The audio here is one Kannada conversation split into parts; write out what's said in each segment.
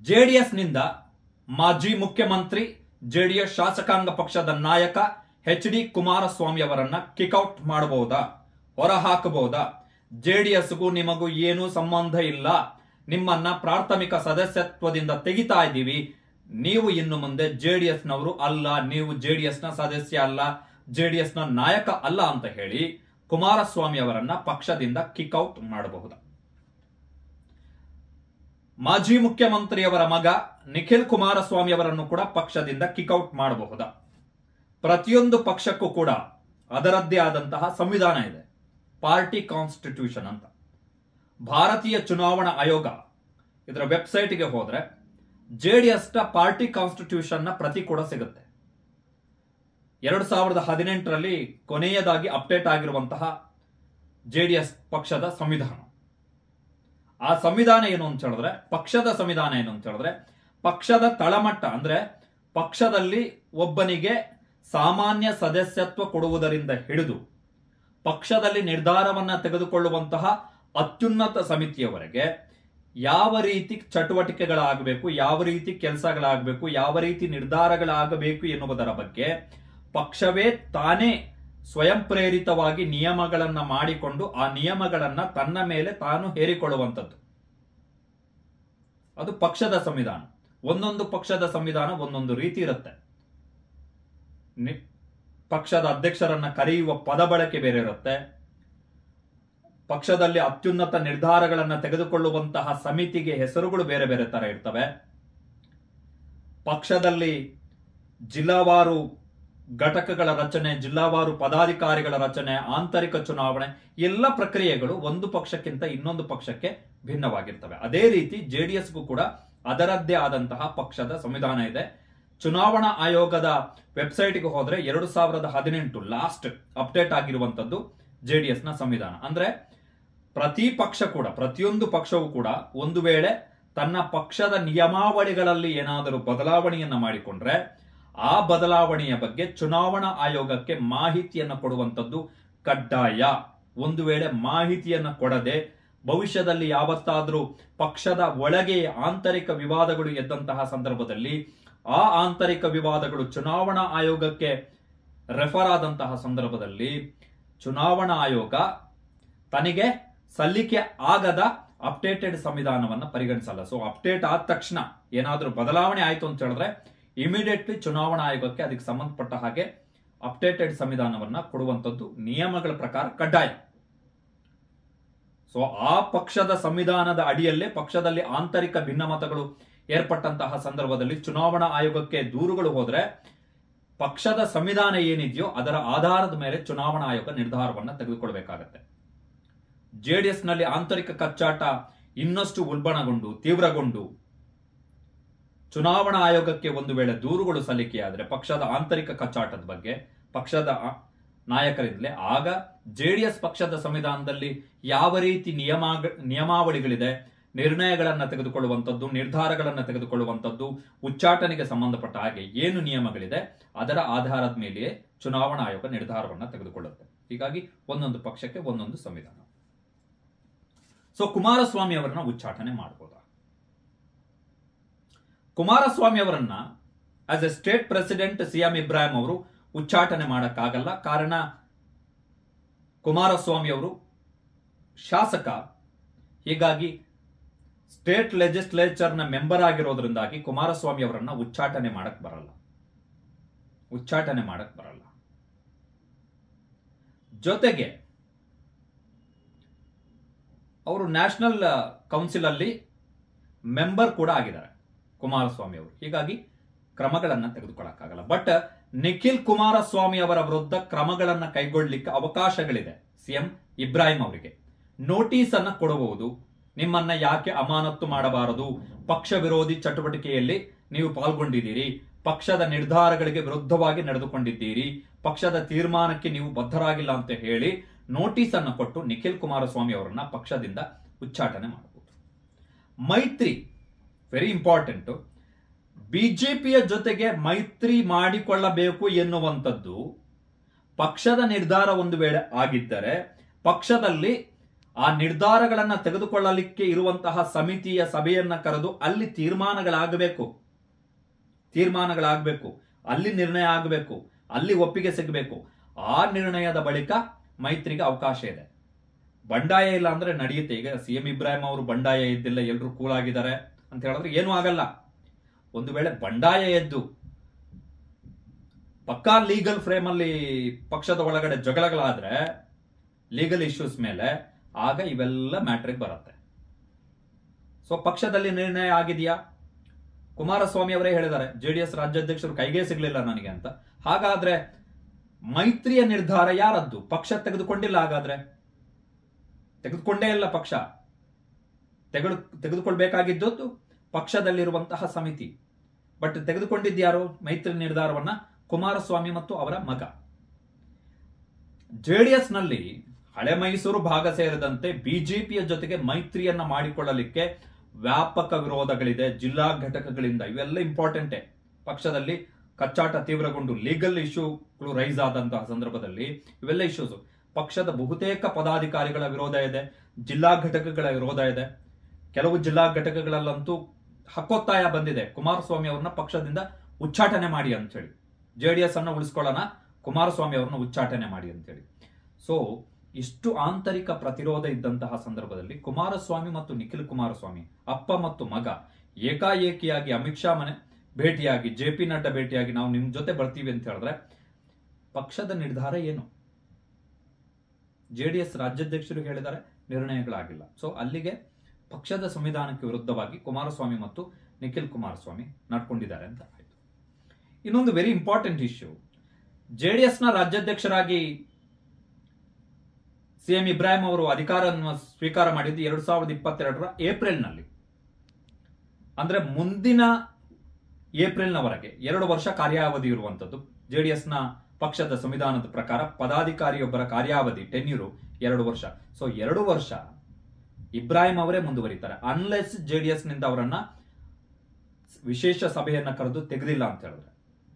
ಜೆಡಿಎಸ್ನಿಂದ ಮಾಜಿ ಮುಖ್ಯಮಂತ್ರಿ ಜೆಡಿಎಸ್ ಶಾಸಕಾಂಗ ಪಕ್ಷದ ನಾಯಕ ಎಚ್.ಡಿ. ಕುಮಾರಸ್ವಾಮಿ ಅವರನ್ನ ಕಿಕ್ಔಟ್ ಮಾಡಬಹುದಾ, ಹೊರ ಹಾಕಬಹುದಾ? ಜೆಡಿಎಸ್ಗೂ ನಿಮಗೂ ಏನೂ ಸಂಬಂಧ ಇಲ್ಲ, ನಿಮ್ಮನ್ನ ಪ್ರಾಥಮಿಕ ಸದಸ್ಯತ್ವದಿಂದ ತೆಗಿತಾ ಇದ್ದೀವಿ, ನೀವು ಇನ್ನು ಮುಂದೆ ಜೆಡಿಎಸ್ನವರು ಅಲ್ಲ, ನೀವು ಜೆಡಿಎಸ್ನ ಸದಸ್ಯ ಅಲ್ಲ, ಜೆಡಿಎಸ್ನ ನಾಯಕ ಅಲ್ಲ ಅಂತ ಹೇಳಿ ಕುಮಾರಸ್ವಾಮಿ ಅವರನ್ನ ಪಕ್ಷದಿಂದ ಕಿಕ್ಔಟ್ ಮಾಡಬಹುದು. ಮಾಜಿ ಮುಖ್ಯಮಂತ್ರಿಯವರ ಮಗ ನಿಖಿಲ್ ಕುಮಾರಸ್ವಾಮಿ ಅವರನ್ನು ಕೂಡ ಪಕ್ಷದಿಂದ ಕಿಕ್ಔಟ್ ಮಾಡಬಹುದಾ? ಪ್ರತಿಯೊಂದು ಪಕ್ಷಕ್ಕೂ ಕೂಡ ಅದರದ್ದೇ ಆದಂತಹ ಸಂವಿಧಾನ ಇದೆ, ಪಾರ್ಟಿ ಕಾನ್ಸ್ಟಿಟ್ಯೂಷನ್ ಅಂತ. ಭಾರತೀಯ ಚುನಾವಣಾ ಆಯೋಗ ಇದರ ವೆಬ್ಸೈಟ್ಗೆ ಹೋದ್ರೆ ಜೆಡಿಎಸ್ ಪಾರ್ಟಿ ಕಾನ್ಸ್ಟಿಟ್ಯೂಷನ್ ನ ಪ್ರತಿ ಕೂಡ ಸಿಗುತ್ತೆ. 2018ರಲ್ಲಿ ಕೊನೆಯದಾಗಿ ಅಪ್ಡೇಟ್ ಆಗಿರುವಂತಹ ಜೆಡಿಎಸ್ ಪಕ್ಷದ ಸಂವಿಧಾನ. ಆ ಸಂವಿಧಾನ ಏನು ಅಂತ ಹೇಳಿದ್ರೆ, ಪಕ್ಷದ ಸಂವಿಧಾನ ಏನು ಅಂತ ಹೇಳಿದ್ರೆ, ಪಕ್ಷದ ತಳಮಟ್ಟ ಅಂದ್ರೆ ಪಕ್ಷದಲ್ಲಿ ಒಬ್ಬನಿಗೆ ಸಾಮಾನ್ಯ ಸದಸ್ಯತ್ವ ಕೊಡುವುದರಿಂದ ಹಿಡಿದು ಪಕ್ಷದಲ್ಲಿ ನಿರ್ಧಾರವನ್ನ ತೆಗೆದುಕೊಳ್ಳುವಂತಹ ಅತ್ಯುನ್ನತ ಸಮಿತಿಯವರೆಗೆ ಯಾವ ರೀತಿ ಚಟುವಟಿಕೆಗಳಾಗಬೇಕು, ಯಾವ ರೀತಿ ಕೆಲಸಗಳಾಗಬೇಕು, ಯಾವ ರೀತಿ ನಿರ್ಧಾರಗಳಾಗಬೇಕು ಎನ್ನುವುದರ ಬಗ್ಗೆ ಪಕ್ಷವೇ ತಾನೇ ಸ್ವಯಂ ಪ್ರೇರಿತವಾಗಿ ನಿಯಮಗಳನ್ನ ಮಾಡಿಕೊಂಡು ಆ ನಿಯಮಗಳನ್ನ ತನ್ನ ಮೇಲೆ ತಾನು ಹೇರಿಕೊಳ್ಳುವಂಥದ್ದು. ಅದು ಪಕ್ಷದ ಸಂವಿಧಾನ. ಒಂದೊಂದು ಪಕ್ಷದ ಸಂವಿಧಾನ ಒಂದೊಂದು ರೀತಿ ಇರುತ್ತೆ. ಪಕ್ಷದ ಅಧ್ಯಕ್ಷರನ್ನ ಕರೆಯುವ ಪದ ಬಳಕೆ ಬೇರೆ ಇರುತ್ತೆ. ಪಕ್ಷದಲ್ಲಿ ಅತ್ಯುನ್ನತ ನಿರ್ಧಾರಗಳನ್ನ ತೆಗೆದುಕೊಳ್ಳುವಂತಹ ಸಮಿತಿಗೆ ಹೆಸರುಗಳು ಬೇರೆ ಬೇರೆ ತರ ಇರ್ತವೆ. ಪಕ್ಷದಲ್ಲಿ ಜಿಲ್ಲಾವಾರು ಘಟಕಗಳ ರಚನೆ, ಜಿಲ್ಲಾವಾರು ಪದಾಧಿಕಾರಿಗಳ ರಚನೆ, ಆಂತರಿಕ ಚುನಾವಣೆ, ಎಲ್ಲ ಪ್ರಕ್ರಿಯೆಗಳು ಒಂದು ಪಕ್ಷಕ್ಕಿಂತ ಇನ್ನೊಂದು ಪಕ್ಷಕ್ಕೆ ಭಿನ್ನವಾಗಿರ್ತವೆ. ಅದೇ ರೀತಿ ಜೆಡಿಎಸ್ಗೂ ಕೂಡ ಅದರದ್ದೇ ಆದಂತಹ ಪಕ್ಷದ ಸಂವಿಧಾನ ಇದೆ. ಚುನಾವಣಾ ಆಯೋಗದ ವೆಬ್ಸೈಟ್ಗೆ ಹೋದ್ರೆ 2018 ಲಾಸ್ಟ್ ಅಪ್ಡೇಟ್ ಆಗಿರುವಂತದ್ದು ಜೆಡಿಎಸ್ ನ ಸಂವಿಧಾನ. ಅಂದ್ರೆ ಪ್ರತಿಯೊಂದು ಪಕ್ಷವೂ ಕೂಡ ಒಂದು ವೇಳೆ ತನ್ನ ಪಕ್ಷದ ನಿಯಮಾವಳಿಗಳಲ್ಲಿ ಏನಾದರೂ ಬದಲಾವಣೆಯನ್ನ ಮಾಡಿಕೊಂಡ್ರೆ ಆ ಬದಲಾವಣೆಯ ಬಗ್ಗೆ ಚುನಾವಣಾ ಆಯೋಗಕ್ಕೆ ಮಾಹಿತಿಯನ್ನು ಕೊಡುವಂತದ್ದು ಕಡ್ಡಾಯ. ಒಂದು ವೇಳೆ ಮಾಹಿತಿಯನ್ನು ಕೊಡದೆ ಭವಿಷ್ಯದಲ್ಲಿ ಯಾವತ್ತಾದ್ರೂ ಪಕ್ಷದ ಒಳಗೆ ಆಂತರಿಕ ವಿವಾದಗಳು ಎದ್ದಂತಹ ಸಂದರ್ಭದಲ್ಲಿ ಆ ಆಂತರಿಕ ವಿವಾದಗಳು ಚುನಾವಣಾ ಆಯೋಗಕ್ಕೆ ರೆಫರ್ ಆದಂತಹ ಸಂದರ್ಭದಲ್ಲಿ ಚುನಾವಣಾ ಆಯೋಗ ತನಗೆ ಸಲ್ಲಿಕೆ ಆಗದ ಅಪ್ಡೇಟೆಡ್ ಸಂವಿಧಾನವನ್ನ ಪರಿಗಣಿಸಲ್ಲ. ಸೊ ಅಪ್ಡೇಟ್ ಆದ ತಕ್ಷಣ ಏನಾದ್ರೂ ಬದಲಾವಣೆ ಆಯ್ತು ಅಂತ ಹೇಳಿದ್ರೆ ಇಮಿಡಿಯೇಟ್ಲಿ ಚುನಾವಣಾ ಆಯೋಗಕ್ಕೆ ಅದಕ್ಕೆ ಸಂಬಂಧಪಟ್ಟ ಹಾಗೆ ಅಪ್ಡೇಟೆಡ್ ಸಂವಿಧಾನವನ್ನ ಕೊಡುವಂತದ್ದು ನಿಯಮಗಳ ಪ್ರಕಾರ ಕಡ್ಡಾಯ. ಸೊ ಆ ಪಕ್ಷದ ಸಂವಿಧಾನದ ಅಡಿಯಲ್ಲೇ ಪಕ್ಷದಲ್ಲಿ ಆಂತರಿಕ ಭಿನ್ನಮತಗಳು ಏರ್ಪಟ್ಟಂತಹ ಸಂದರ್ಭದಲ್ಲಿ ಚುನಾವಣಾ ಆಯೋಗಕ್ಕೆ ದೂರುಗಳು ಹೋದ್ರೆ ಪಕ್ಷದ ಸಂವಿಧಾನ ಏನಿದೆಯೋ ಅದರ ಆಧಾರದ ಮೇಲೆ ಚುನಾವಣಾ ಆಯೋಗ ನಿರ್ಧಾರವನ್ನ ತೆಗೆದುಕೊಳ್ಬೇಕಾಗತ್ತೆ. ಜೆಡಿಎಸ್ ನಲ್ಲಿ ಆಂತರಿಕ ಕಚ್ಚಾಟ ಇನ್ನಷ್ಟು ಉಲ್ಬಣಗೊಂಡು ತೀವ್ರಗೊಂಡು ಚುನಾವಣಾ ಆಯೋಗಕ್ಕೆ ಒಂದು ವೇಳೆ ದೂರುಗಳು ಸಲ್ಲಿಕೆಯಾದರೆ ಪಕ್ಷದ ಆಂತರಿಕ ಕಚ್ಚಾಟದ ಬಗ್ಗೆ ಪಕ್ಷದ ನಾಯಕರಿಂದಲೇ, ಆಗ ಜೆಡಿಎಸ್ ಪಕ್ಷದ ಸಂವಿಧಾನದಲ್ಲಿ ಯಾವ ರೀತಿ ನಿಯಮಾವಳಿಗಳಿದೆ, ನಿರ್ಣಯಗಳನ್ನ ತೆಗೆದುಕೊಳ್ಳುವಂಥದ್ದು, ನಿರ್ಧಾರಗಳನ್ನ ತೆಗೆದುಕೊಳ್ಳುವಂಥದ್ದು, ಉಚ್ಚಾಟನೆಗೆ ಸಂಬಂಧಪಟ್ಟ ಹಾಗೆ ಏನು ನಿಯಮಗಳಿದೆ ಅದರ ಆಧಾರದ ಮೇಲೆಯೇ ಚುನಾವಣಾ ಆಯೋಗ ನಿರ್ಧಾರವನ್ನ ತೆಗೆದುಕೊಳ್ಳುತ್ತೆ. ಹೀಗಾಗಿ ಒಂದೊಂದು ಪಕ್ಷಕ್ಕೆ ಒಂದೊಂದು ಸಂವಿಧಾನ. ಸೊ ಕುಮಾರಸ್ವಾಮಿ ಅವರನ್ನ ಉಚ್ಚಾಟನೆ ಮಾಡಬಹುದಾ? ಕುಮಾರಸ್ವಾಮಿ ಅವರನ್ನ as a state president CM Ibrahim ಅವರು ಉಚ್ಚಾಟನೆ ಮಾಡಕ್ಕಾಗಲ್ಲ. ಕಾರಣ ಕುಮಾರಸ್ವಾಮಿ ಅವರು ಶಾಸಕ, ಹೀಗಾಗಿ ಸ್ಟೇಟ್ ಲೆಜಿಸ್ಲೇಚರ್ನ ಮೆಂಬರ್ ಆಗಿರೋದ್ರಿಂದಾಗಿ ಕುಮಾರಸ್ವಾಮಿ ಅವರನ್ನ ಉಚ್ಚಾಟನೆ ಮಾಡಕ್ ಬರಲ್ಲ. ಜೊತೆಗೆ ಅವರು ನ್ಯಾಷನಲ್ ಕೌನ್ಸಿಲ್ ಅಲ್ಲಿ ಮೆಂಬರ್ ಕೂಡ ಆಗಿದ್ದಾರೆ ಕುಮಾರಸ್ವಾಮಿ ಅವರು. ಹೀಗಾಗಿ ಕ್ರಮಗಳನ್ನ ತೆಗೆದುಕೊಳ್ಳಕ್ಕಾಗಲ್ಲ. ಬಟ್ ನಿಖಿಲ್ ಕುಮಾರಸ್ವಾಮಿ ಅವರ ವಿರುದ್ಧ ಕ್ರಮಗಳನ್ನ ಕೈಗೊಳ್ಳಲಿಕ್ಕೆ ಅವಕಾಶಗಳಿದೆ. ಸಿಎಂ ಇಬ್ರಾಹಿಂ ಅವರಿಗೆ ನೋಟಿಸ್ ಅನ್ನ ಕೊಡಬಹುದು. ನಿಮ್ಮನ್ನ ಯಾಕೆ ಅಮಾನತ್ತು ಮಾಡಬಾರದು, ಪಕ್ಷ ವಿರೋಧಿ ಚಟುವಟಿಕೆಯಲ್ಲಿ ನೀವು ಪಾಲ್ಗೊಂಡಿದ್ದೀರಿ, ಪಕ್ಷದ ನಿರ್ಧಾರಗಳಿಗೆ ವಿರುದ್ಧವಾಗಿ ನಡೆದುಕೊಂಡಿದ್ದೀರಿ, ಪಕ್ಷದ ತೀರ್ಮಾನಕ್ಕೆ ನೀವು ಬದ್ಧರಾಗಿಲ್ಲ ಅಂತ ಹೇಳಿ ನೋಟಿಸ್ ಅನ್ನು ಕೊಟ್ಟು ನಿಖಿಲ್ ಕುಮಾರಸ್ವಾಮಿ ಅವರನ್ನ ಪಕ್ಷದಿಂದ ಉಚ್ಚಾಟನೆ ಮಾಡಬಹುದು. ಮೈತ್ರಿ ವೆರಿ ಇಂಪಾರ್ಟೆಂಟ್. ಬಿಜೆಪಿಯ ಜೊತೆಗೆ ಮೈತ್ರಿ ಮಾಡಿಕೊಳ್ಳಬೇಕು ಎನ್ನುವಂಥದ್ದು ಪಕ್ಷದ ನಿರ್ಧಾರ ಒಂದು ವೇಳೆ ಆಗಿದ್ದರೆ ಪಕ್ಷದಲ್ಲಿ ಆ ನಿರ್ಧಾರಗಳನ್ನ ತೆಗೆದುಕೊಳ್ಳಲಿಕ್ಕೆ ಇರುವಂತಹ ಸಮಿತಿಯ ಸಭೆಯನ್ನ ಕರೆದು ಅಲ್ಲಿ ತೀರ್ಮಾನಗಳಾಗಬೇಕು, ಅಲ್ಲಿ ನಿರ್ಣಯ ಆಗಬೇಕು, ಅಲ್ಲಿ ಒಪ್ಪಿಗೆ ಸಿಗಬೇಕು. ಆ ನಿರ್ಣಯದ ಬಳಿಕ ಮೈತ್ರಿಗೆ ಅವಕಾಶ ಇದೆ. ಬಂಡಾಯ ಇಲ್ಲ ಅಂದ್ರೆ ನಡೆಯುತ್ತೆ. ಈಗ CM ಇಬ್ರಾಹಿಂ ಅವರು ಬಂಡಾಯ ಇದ್ದಿಲ್ಲ, ಎಲ್ಲರೂ ಕೂಲಾಗಿದ್ದಾರೆ ಅಂತ ಹೇಳಿದ್ರೆ ಏನೂ ಆಗಲ್ಲ. ಒಂದು ವೇಳೆ ಬಂಡಾಯ ಎದ್ದು ಪಕ್ಕಾ ಲೀಗಲ್ ಫ್ರೇಮ್ ಅಲ್ಲಿ ಪಕ್ಷದ ಒಳಗಡೆ ಜಗಳಗಳಾದ್ರೆ, ಲೀಗಲ್ ಇಶ್ಯೂಸ್ ಮೇಲೆ, ಆಗ ಇವೆಲ್ಲ ಮ್ಯಾಟ್ರಿಗೆ ಬರುತ್ತೆ. ಸೊ ಪಕ್ಷದಲ್ಲಿ ನಿರ್ಣಯ ಆಗಿದೆಯಾ? ಕುಮಾರಸ್ವಾಮಿ ಅವರೇ ಹೇಳಿದ್ದಾರೆ, JDS ರಾಜ್ಯಾಧ್ಯಕ್ಷರು ಕೈಗೆ ಸಿಗ್ಲಿಲ್ಲ ನನಗೆ ಅಂತ. ಹಾಗಾದ್ರೆ ಮೈತ್ರಿಯ ನಿರ್ಧಾರ ಯಾರದ್ದು? ಪಕ್ಷ ತೆಗೆದುಕೊಂಡಿಲ್ಲ. ಹಾಗಾದ್ರೆ ತೆಗೆದುಕೊಂಡೇ ಇಲ್ಲ ಪಕ್ಷ. ತೆಗೆದುಕೊಳ್ಬೇಕಾಗಿದ್ದು ಪಕ್ಷದಲ್ಲಿರುವಂತಹ ಸಮಿತಿ. ಬಟ್ ತೆಗೆದುಕೊಂಡಿದ್ಯಾರು ಮೈತ್ರಿ ನಿರ್ಧಾರವನ್ನ? ಕುಮಾರಸ್ವಾಮಿ ಮತ್ತು ಅವರ ಮಗ. JDS ನಲ್ಲಿ ಹಳೆ ಮೈಸೂರು ಭಾಗ ಸೇರಿದಂತೆ ಬಿಜೆಪಿಯ ಜೊತೆಗೆ ಮೈತ್ರಿಯನ್ನ ಮಾಡಿಕೊಳ್ಳಲಿಕ್ಕೆ ವ್ಯಾಪಕ ವಿರೋಧಗಳಿದೆ ಜಿಲ್ಲಾ ಘಟಕಗಳಿಂದ. ಇವೆಲ್ಲ ಇಂಪಾರ್ಟೆಂಟೇ. ಪಕ್ಷದಲ್ಲಿ ಕಚ್ಚಾಟ ತೀವ್ರಗೊಂಡು ಲೀಗಲ್ ಇಶ್ಯೂಗಳು ರೈಸ್ ಆದಂತಹ ಸಂದರ್ಭದಲ್ಲಿ ಇವೆಲ್ಲ ಇಶ್ಯೂಸ್. ಪಕ್ಷದ ಬಹುತೇಕ ಪದಾಧಿಕಾರಿಗಳ ವಿರೋಧ ಇದೆ, ಜಿಲ್ಲಾ ಘಟಕಗಳ ವಿರೋಧ ಇದೆ. ಕೆಲವು ಜಿಲ್ಲಾ ಘಟಕಗಳಲ್ಲಂತೂ ಹಕ್ಕೊತ್ತಾಯ ಬಂದಿದೆ, ಕುಮಾರಸ್ವಾಮಿ ಅವ್ರನ್ನ ಪಕ್ಷದಿಂದ ಉಚ್ಚಾಟನೆ ಮಾಡಿ ಅಂತ ಹೇಳಿ. JDS ಅನ್ನ ಉಳಿಸ್ಕೊಳ್ಳೋಣ, ಕುಮಾರಸ್ವಾಮಿ ಅವ್ರನ್ನ ಉಚ್ಚಾಟನೆ ಮಾಡಿ ಅಂತೇಳಿ. ಸೊ ಇಷ್ಟು ಆಂತರಿಕ ಪ್ರತಿರೋಧ ಇದ್ದಂತಹ ಸಂದರ್ಭದಲ್ಲಿ ಕುಮಾರಸ್ವಾಮಿ ಮತ್ತು ನಿಖಿಲ್ ಕುಮಾರಸ್ವಾಮಿ, ಅಪ್ಪ ಮತ್ತು ಮಗ, ಏಕಾಏಕಿಯಾಗಿ ಅಮಿತ್ ಶಾ ಮನೆ ಭೇಟಿಯಾಗಿ, JP ನಡ್ಡಾ ಭೇಟಿಯಾಗಿ ನಾವು ನಿಮ್ ಜೊತೆ ಬರ್ತೀವಿ ಅಂತ ಹೇಳಿದ್ರೆ ಪಕ್ಷದ ನಿರ್ಧಾರ ಏನು? JDS ರಾಜ್ಯಾಧ್ಯಕ್ಷರು ಹೇಳಿದ್ದಾರೆ, ನಿರ್ಣಯಗಳಾಗಿಲ್ಲ. ಸೊ ಅಲ್ಲಿಗೆ ಪಕ್ಷದ ಸಂವಿಧಾನಕ್ಕೆ ವಿರುದ್ಧವಾಗಿ ಕುಮಾರಸ್ವಾಮಿ ಮತ್ತು ನಿಖಿಲ್ ಕುಮಾರಸ್ವಾಮಿ ನಡ್ಕೊಂಡಿದ್ದಾರೆ ಅಂತ ಆಯ್ತು. ಇನ್ನೊಂದು ವೆರಿ ಇಂಪಾರ್ಟೆಂಟ್ ಇಶ್ಯೂ, JDS ನ ರಾಜ್ಯಾಧ್ಯಕ್ಷರಾಗಿ CM ಇಬ್ರಾಹಿಂ ಅವರು ಅಧಿಕಾರವನ್ನು ಸ್ವೀಕಾರ ಮಾಡಿದ್ದು 2022 ಏಪ್ರಿಲ್ನಲ್ಲಿ. ಅಂದ್ರೆ ಮುಂದಿನ ಏಪ್ರಿಲ್ನವರೆಗೆ 2 ವರ್ಷ ಕಾರ್ಯಾವಧಿ ಇರುವಂತದ್ದು. JDS ನ ಪಕ್ಷದ ಸಂವಿಧಾನದ ಪ್ರಕಾರ ಪದಾಧಿಕಾರಿಯೊಬ್ಬರ ಕಾರ್ಯಾವಧಿ ಟೆನ್ಯೂರು 2 ವರ್ಷ. ಸೊ 2 ವರ್ಷ ಇಬ್ರಾಹಿಂ ಅವರೇ ಮುಂದುವರಿತಾರೆ, ಅನ್ಲೆಸ್ JDS ನಿಂದ ಅವರನ್ನ ವಿಶೇಷ ಸಭೆಯನ್ನ ಕರೆದು ತೆಗೆದಿಲ್ಲ ಅಂತ ಹೇಳಿದ್ರೆ.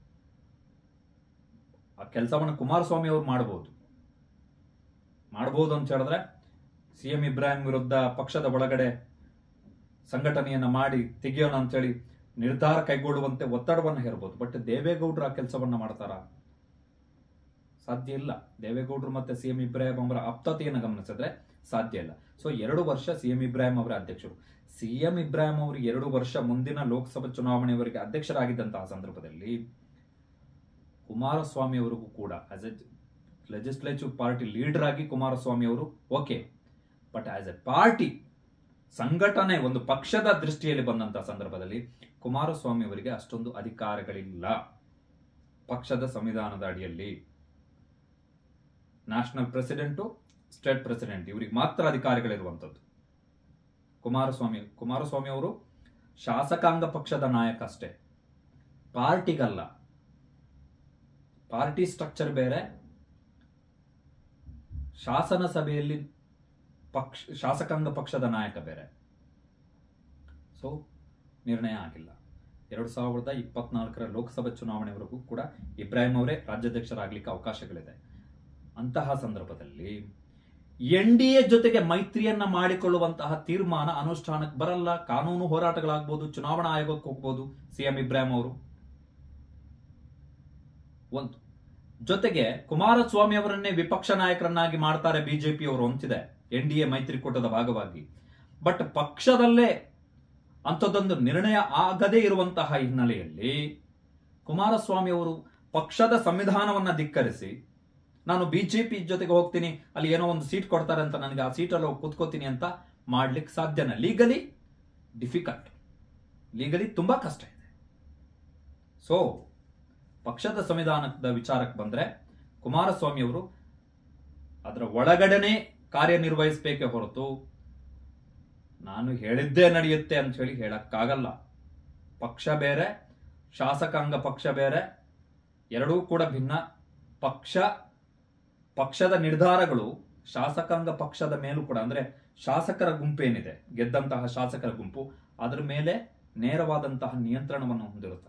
ಆ ಕೆಲಸವನ್ನು ಕುಮಾರಸ್ವಾಮಿ ಅವರು ಮಾಡಬಹುದು ಅಂತ ಹೇಳಿದ್ರೆ CM ಇಬ್ರಾಹಿಂ ವಿರುದ್ಧ ಪಕ್ಷದ ಒಳಗಡೆ ಸಂಘಟನೆಯನ್ನ ಮಾಡಿ ತೆಗೆಯೋಣ ಅಂತ ಹೇಳಿ ನಿರ್ಧಾರ ಕೈಗೊಳ್ಳುವಂತೆ ಒತ್ತಡವನ್ನು ಹೇರಬಹುದು. ಬಟ್ ದೇವೇಗೌಡರು ಆ ಕೆಲಸವನ್ನ ಮಾಡ್ತಾರ? ಸಾಧ್ಯ ಇಲ್ಲ. ದೇವೇಗೌಡರು ಮತ್ತೆ CM ಇಬ್ರಾಹಿಂ ಅವರ ಆಪ್ತತೆಯನ್ನು ಗಮನಿಸಿದ್ರೆ ಸಾಧ್ಯ ಇಲ್ಲ. ಸೊ 2 ವರ್ಷ CM ಇಬ್ರಾಹಿಂ ಅವರ ಅಧ್ಯಕ್ಷರು. CM ಇಬ್ರಾಹಿಂ ಅವರು 2 ವರ್ಷ ಮುಂದಿನ ಲೋಕಸಭಾ ಚುನಾವಣೆಯವರೆಗೆ ಅಧ್ಯಕ್ಷರಾಗಿದ್ದಂತಹ ಸಂದರ್ಭದಲ್ಲಿ ಕುಮಾರಸ್ವಾಮಿ ಅವರಿಗೂ ಕೂಡ as a legislative party leader ಆಗಿ ಕುಮಾರಸ್ವಾಮಿ ಅವರು okay, but as a party ಸಂಘಟನೆ, ಒಂದು ಪಕ್ಷದ ದೃಷ್ಟಿಯಲ್ಲಿ ಬಂದಂತಹ ಸಂದರ್ಭದಲ್ಲಿ ಕುಮಾರಸ್ವಾಮಿ ಅವರಿಗೆ ಅಷ್ಟೊಂದು ಅಧಿಕಾರಗಳಿಲ್ಲ. ಪಕ್ಷದ ಸಂವಿಧಾನದ ಅಡಿಯಲ್ಲಿ ನ್ಯಾಷನಲ್ ಪ್ರೆಸಿಡೆಂಟು, ಸ್ಟೇಟ್ ಪ್ರೆಸಿಡೆಂಟ್ ಇವರಿಗೆ ಮಾತ್ರ ಅಧಿಕಾರಿಗಳಿರುವಂತದ್ದು. ಕುಮಾರಸ್ವಾಮಿ ಅವರು ಶಾಸಕಾಂಗ ಪಕ್ಷದ ನಾಯಕ ಅಷ್ಟೇ, ಪಾರ್ಟಿಗಲ್ಲ. ಪಾರ್ಟಿ ಸ್ಟ್ರಕ್ಚರ್ ಬೇರೆ, ಶಾಸನ ಸಭೆಯಲ್ಲಿ ಶಾಸಕಾಂಗ ಪಕ್ಷದ ನಾಯಕ ಬೇರೆ. ಸೊ ನಿರ್ಣಯ ಆಗಿಲ್ಲ. 2024 ಲೋಕಸಭಾ ಚುನಾವಣೆವರೆಗೂ ಕೂಡ ಇಬ್ರಾಹಿಂ ಅವರೇ ರಾಜ್ಯಾಧ್ಯಕ್ಷರಾಗ್ಲಿಕ್ಕೆ ಅವಕಾಶಗಳಿದೆ. ಅಂತಹ ಸಂದರ್ಭದಲ್ಲಿ NDA ಜೊತೆಗೆ ಮೈತ್ರಿಯನ್ನ ಮಾಡಿಕೊಳ್ಳುವಂತಹ ತೀರ್ಮಾನ ಅನುಷ್ಠಾನಕ್ಕೆ ಬರಲ್ಲ. ಕಾನೂನು ಹೋರಾಟಗಳಾಗಬಹುದು, ಚುನಾವಣಾ ಆಯೋಗಕ್ಕೆ ಹೋಗಬಹುದು CM ಇಬ್ರಾಹಿಂ ಅವರು. ಒಂದು ಜೊತೆಗೆ ಕುಮಾರಸ್ವಾಮಿ ಅವರನ್ನೇ ವಿಪಕ್ಷ ನಾಯಕರನ್ನಾಗಿ ಮಾಡ್ತಾರೆ ಬಿಜೆಪಿ ಅವರು ಅಂತಿದೆ NDA ಮೈತ್ರಿಕೂಟದ ಭಾಗವಾಗಿ. ಬಟ್ ಪಕ್ಷದಲ್ಲೇ ಅಂಥದ್ದೊಂದು ನಿರ್ಣಯ ಆಗದೇ ಇರುವಂತಹ ಹಿನ್ನೆಲೆಯಲ್ಲಿ ಕುಮಾರಸ್ವಾಮಿ ಅವರು ಪಕ್ಷದ ಸಂವಿಧಾನವನ್ನ ಧಿಕ್ಕರಿಸಿ ನಾನು ಬಿಜೆಪಿ ಜೊತೆಗೆ ಹೋಗ್ತೀನಿ, ಅಲ್ಲಿ ಏನೋ ಒಂದು ಸೀಟ್ ಕೊಡ್ತಾರೆ ಅಂತ ನನಗೆ ಆ ಸೀಟಲ್ಲಿ ಹೋಗಿ ಕೂತ್ಕೋತೀನಿ ಅಂತ ಮಾಡ್ಲಿಕ್ಕೆ ಸಾಧ್ಯನ? ಲೀಗಲಿ ಡಿಫಿಕಲ್ಟ್, ಲೀಗಲಿ ತುಂಬಾ ಕಷ್ಟ ಇದೆ. ಸೊ ಪಕ್ಷದ ಸಂವಿಧಾನದ ವಿಚಾರಕ್ಕೆ ಬಂದ್ರೆ ಕುಮಾರಸ್ವಾಮಿ ಅವರು ಅದರ ಒಳಗಡೆನೆ ಕಾರ್ಯನಿರ್ವಹಿಸಬೇಕೇ ಹೊರತು ನಾನು ಹೇಳಿದ್ದೇ ನಡೆಯುತ್ತೆ ಅಂತ ಹೇಳಿ ಹೇಳಕ್ಕಾಗಲ್ಲ. ಪಕ್ಷ ಬೇರೆ, ಶಾಸಕಾಂಗ ಪಕ್ಷ ಬೇರೆ, ಎರಡೂ ಕೂಡ ಭಿನ್ನ. ಪಕ್ಷದ ನಿರ್ಧಾರಗಳು ಶಾಸಕಾಂಗ ಪಕ್ಷದ ಮೇಲೂ ಕೂಡ, ಅಂದ್ರೆ ಶಾಸಕರ ಗುಂಪೇನಿದೆ, ಗೆದ್ದಂತಹ ಶಾಸಕರ ಗುಂಪು, ಅದರ ಮೇಲೆ ನೇರವಾದಂತಹ ನಿಯಂತ್ರಣವನ್ನು ಹೊಂದಿರುತ್ತದೆ.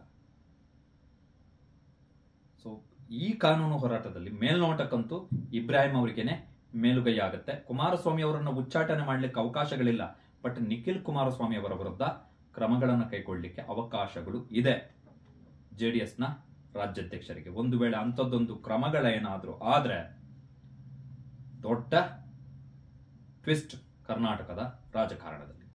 ಸೊ ಈ ಕಾನೂನು ಹೋರಾಟದಲ್ಲಿ ಮೇಲ್ನೋಟಕ್ಕಂತೂ ಇಬ್ರಾಹಿಂ ಅವರಿಗೇನೆ ಮೇಲುಗೈ ಆಗುತ್ತೆ. ಕುಮಾರಸ್ವಾಮಿ ಅವರನ್ನು ಉಚ್ಚಾಟನೆ ಮಾಡಲಿಕ್ಕೆ ಅವಕಾಶಗಳಿಲ್ಲ. ಬಟ್ ನಿಖಿಲ್ ಕುಮಾರಸ್ವಾಮಿ ಅವರ ವಿರುದ್ಧ ಕ್ರಮಗಳನ್ನು ಕೈಗೊಳ್ಳಲಿಕ್ಕೆ ಅವಕಾಶಗಳು ಇದೆ ಜೆಡಿಎಸ್ನ ರಾಜ್ಯಾಧ್ಯಕ್ಷರಿಗೆ. ಒಂದು ವೇಳೆ ಅಂಥದ್ದೊಂದು ಕ್ರಮಗಳೇನಾದ್ರೂ ಆದ್ರೆ ದೊಡ್ಡ ಟ್ವಿಸ್ಟ್ ಕರ್ನಾಟಕದ ರಾಜಕಾರಣದಲ್ಲಿ.